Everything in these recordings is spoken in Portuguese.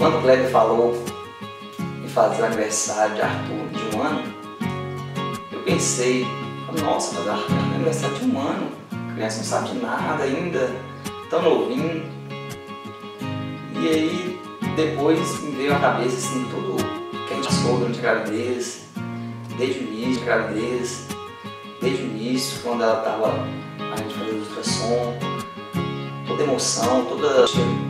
Quando o Kleber falou em fazer o aniversário de Arthur de 1 ano, eu pensei, nossa, mas Arthur é aniversário de 1 ano, a criança não sabe de nada ainda, tão novinho. E aí depois me veio à cabeça assim, tudo que a gente passou durante a gravidez, desde o início da gravidez, desde o início, quando ela estava a gente fazendo ultrassom, toda emoção, toda...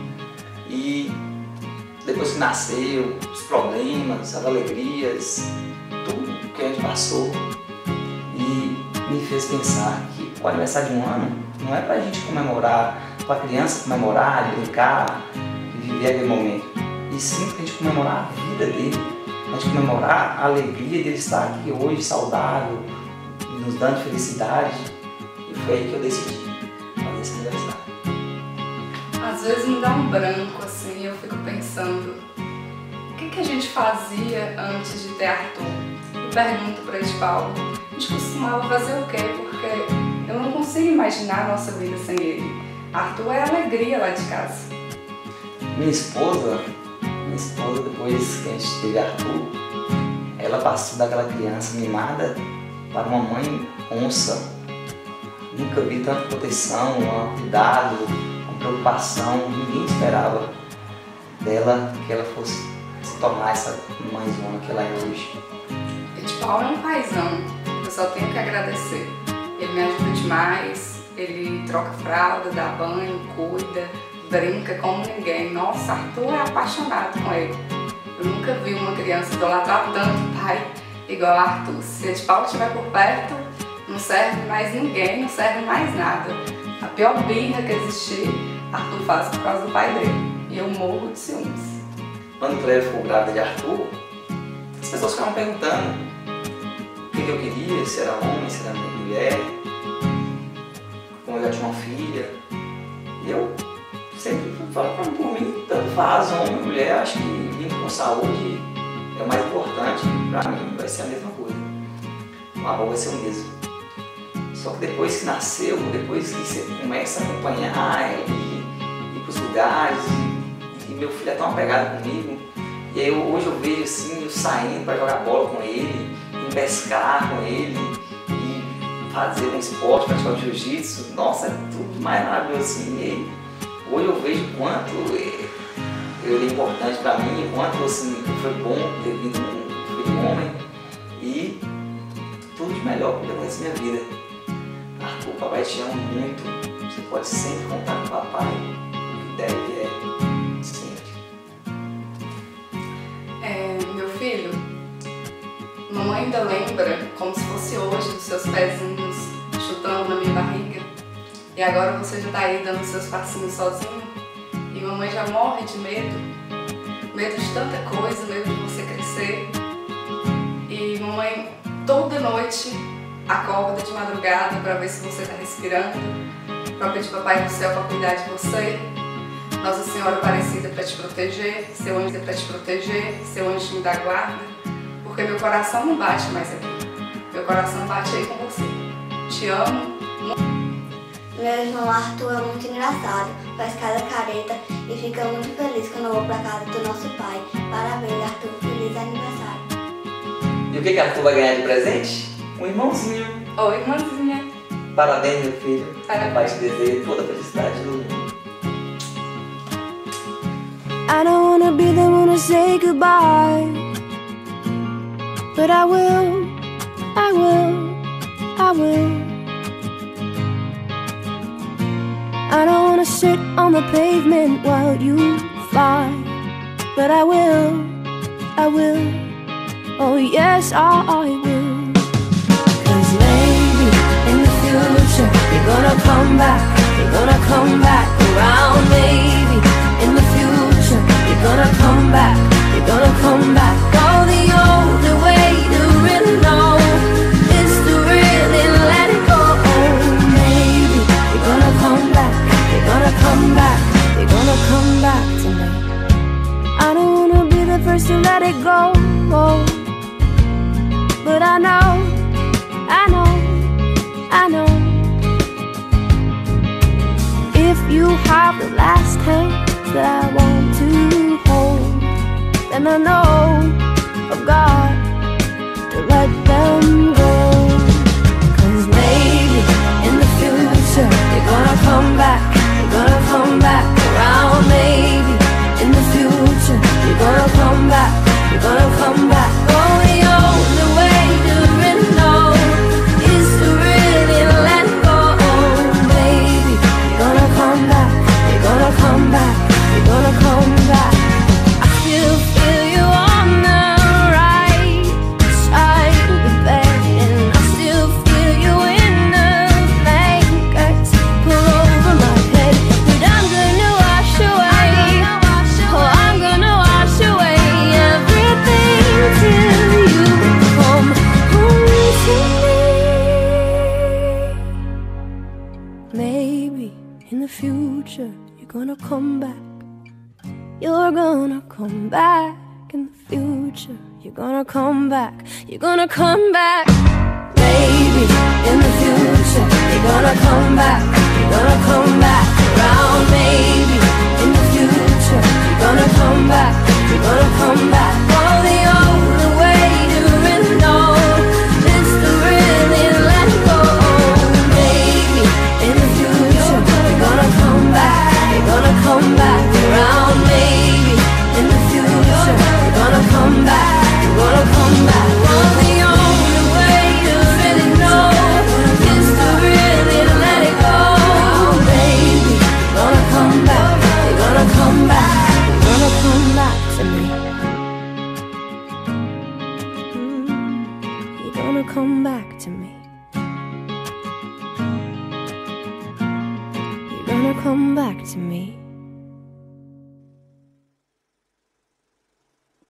E depois que nasceu, os problemas, as alegrias, tudo que a gente passou, e me fez pensar que o aniversário de 1 ano não é pra gente comemorar, pra criança comemorar, brincar e viver aquele momento, e sim pra gente comemorar a vida dele, a gente comemorar a alegria dele estar aqui hoje, saudável, nos dando felicidade. E foi aí que eu decidi fazer esse aniversário. Às vezes me dá um branco assim, eu fico pensando, o que a gente fazia antes de ter Arthur? Eu pergunto para ele, Paulo, a gente costumava fazer o quê? Porque eu não consigo imaginar a nossa vida sem ele. Arthur é a alegria lá de casa. Minha esposa, depois que a gente teve Arthur, ela passou daquela criança mimada para uma mãe onça. Nunca vi tanta proteção, cuidado, preocupação. Ninguém esperava dela que ela fosse se tornar essa mãezona que ela é hoje. Paulo é um paizão, eu só tenho que agradecer. Ele me ajuda demais, ele troca fralda, dá banho, cuida, brinca como ninguém. Nossa, Arthur é apaixonado com ele. Eu nunca vi uma criança idolatrar tanto o pai igual a Arthur. Se a de Paulo estiver por perto, não serve mais ninguém, não serve mais nada. A pior birra que existir, Arthur faz por causa do pai dele. E eu morro de ciúmes. Quando o Cleber ficou grávida de Arthur, as pessoas ficavam perguntando o que eu queria, se era homem, se era mulher, como eu já tinha uma filha. E eu sempre falava por mim, tanto faz, homem ou mulher, acho que vindo com saúde é o mais importante. Pra mim vai ser a mesma coisa. O amor vai ser o mesmo. Só que depois que nasceu, depois que você começa a acompanhar ele, ir pros lugares, e meu filho é tão apegado comigo, e aí hoje eu vejo assim, eu saindo para jogar bola com ele, ir pescar com ele, e fazer um esporte, praticar o jiu-jitsu, nossa, é tudo mais maravilhoso assim. E aí, hoje eu vejo o quanto ele é importante para mim, o quanto assim, foi bom ter vindo um filho homem, e tudo de melhor que aconteceu na minha vida. Arthur, papai te ama muito, você pode sempre contar com o papai, o que deve sempre. Meu filho, mamãe ainda lembra como se fosse hoje dos seus pezinhos chutando na minha barriga, e agora você já está aí dando seus passinhos sozinho, e mamãe já morre de medo de tanta coisa, medo de você crescer, e mamãe toda noite acorda de madrugada para ver se você está respirando, para pedir papai do céu para cuidar de você, Nossa Senhora Aparecida para te proteger, seu anjo para te proteger, seu anjinho da guarda, porque meu coração não bate mais aqui, meu coração bate aí com você. Te amo. Meu irmão Arthur é muito engraçado, faz cada careta e fica muito feliz quando eu vou para casa do nosso pai. Parabéns, Arthur, feliz aniversário. E o que Arthur vai ganhar de presente? Um irmãozinho. Oi, irmãzinha. Parabéns, meu filho. Parabéns. Pai te deseja toda a felicidade do mundo. I don't wanna be the one to say goodbye, but I will, I will, I will. I don't wanna sit on the pavement while you fly, but I will, I will, oh yes I will. 'Cause maybe in the future you're gonna come back around. Maybe in the future you're gonna come back oh, the only way to really know is to really let it go. Maybe you're gonna come back to me. I don't wanna be the first to let it go, but I know if you have the last hand that I want to hold, gonna come back. You're gonna come back in the future. You're gonna come back. You're gonna come back. Maybe in the future you're gonna come back. You're gonna come back around me.